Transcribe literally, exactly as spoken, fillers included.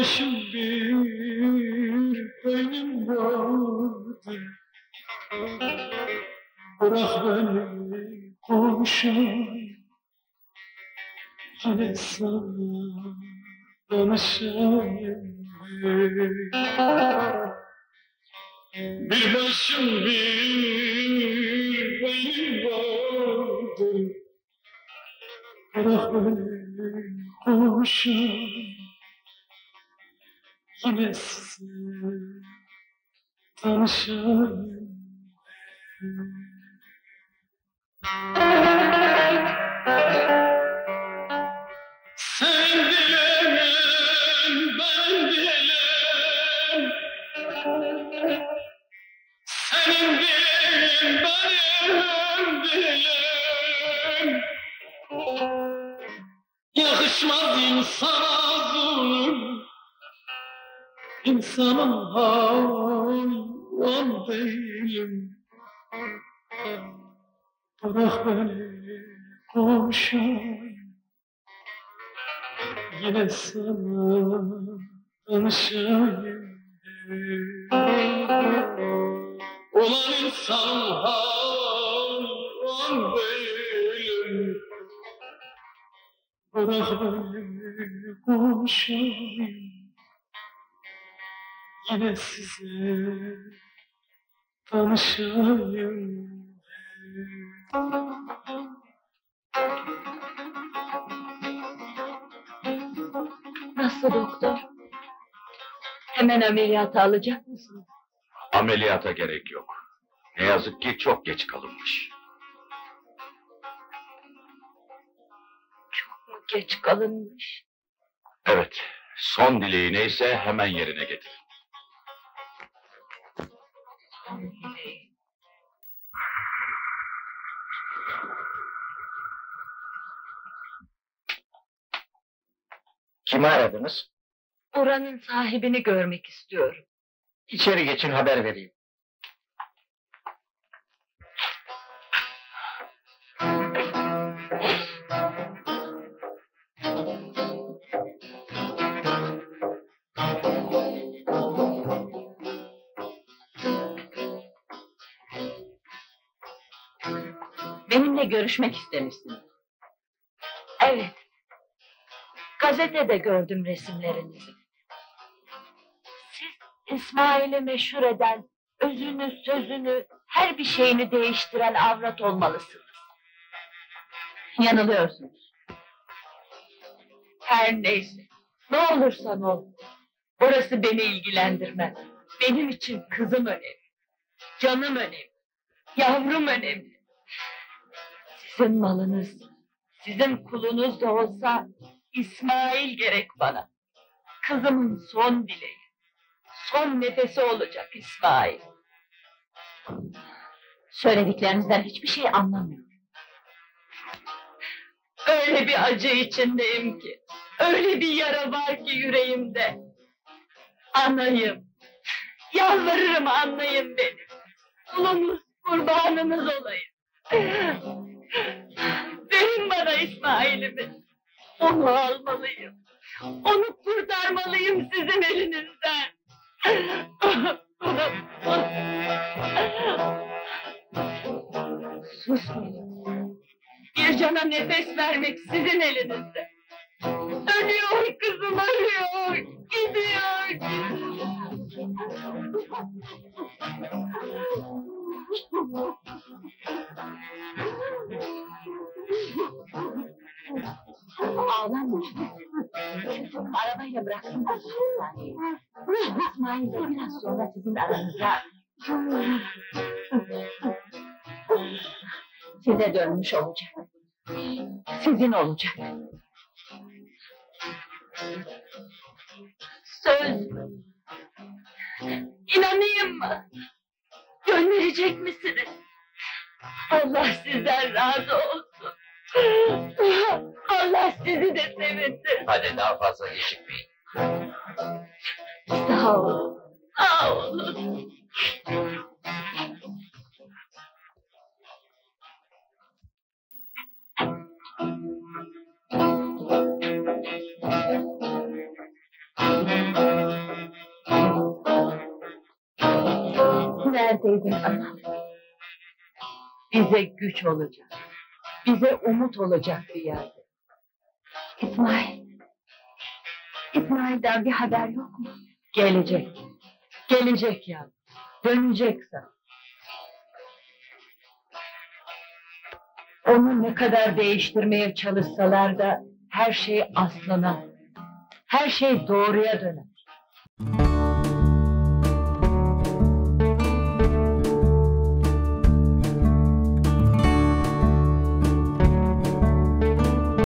başım bir benim vardır. Bırak beni konuşayım, hani sana danışayım. Bir başım bir benim vardır. Bırak beni konuşayım, yine size tanışayım. Sen dilemen, ben dilem. Senin dileğin benim dilem. Yakışmaz insana zulüm, insanım hayvan değilim. Bırak beni konuşayım, yine sana danışayım. Ulan insan hayvan değilim. Bırak beni konuşayım, yine size tanışayım. Nasıl doktor? Hemen ameliyata alacak mısın? Ameliyata gerek yok. Ne yazık ki çok geç kalınmış. Çok mu geç kalınmış? Evet, son dileği neyse hemen yerine getir. Son dileği. Kimi aradınız? Buranın sahibini görmek istiyorum. İçeri geçin, haber vereyim. Benimle görüşmek istemişsin. Evet. Gazetede gördüm resimlerinizi. Siz İsmail'i meşhur eden, özünü, sözünü, her bir şeyini değiştiren avrat olmalısınız. Yanılıyorsunuz. Her neyse, ne olursan ol. Orası beni ilgilendirmez. Benim için kızım önemli. Canım önemli. Yavrum önemli. Sizin malınız, sizin kulunuz da olsa İsmail gerek bana. Kızımın son dileği, son nefesi olacak İsmail. Söylediklerinizden hiçbir şey anlamıyorum. Öyle bir acı içindeyim ki, öyle bir yara var ki yüreğimde. Anlayın, yalvarırım anlayın beni. Kulunuz, kurbanınız olayım. Verin bana İsmail'imi. Onu almalıyım. Onu kurtarmalıyım sizin elinizden. Susmayın. Bir cana nefes vermek sizin elinizde. Ölüyor kızım, ölüyor. Gidiyor. Ağlama. Çocuğum arabayla bıraksın da hastaneye. İsmail de biraz sonra sizin aranıza... Size dönmüş olacak. Sizin olacak. Söz. İnanayım mı? Gönderecek misiniz? Allah sizden razı olsun. Allah sizi de sevinsin. Hadi daha fazla gecikmeyin. Sağ olun. Sağ olun. neredeydin anam? Bize güç olacak, bize umut olacak bir yerde. İsmail. İsmail'den bir haber yok mu? Gelecek, gelecek ya, döneceksin. Onu ne kadar değiştirmeye çalışsalar da her şey aslına, her şey doğruya döner.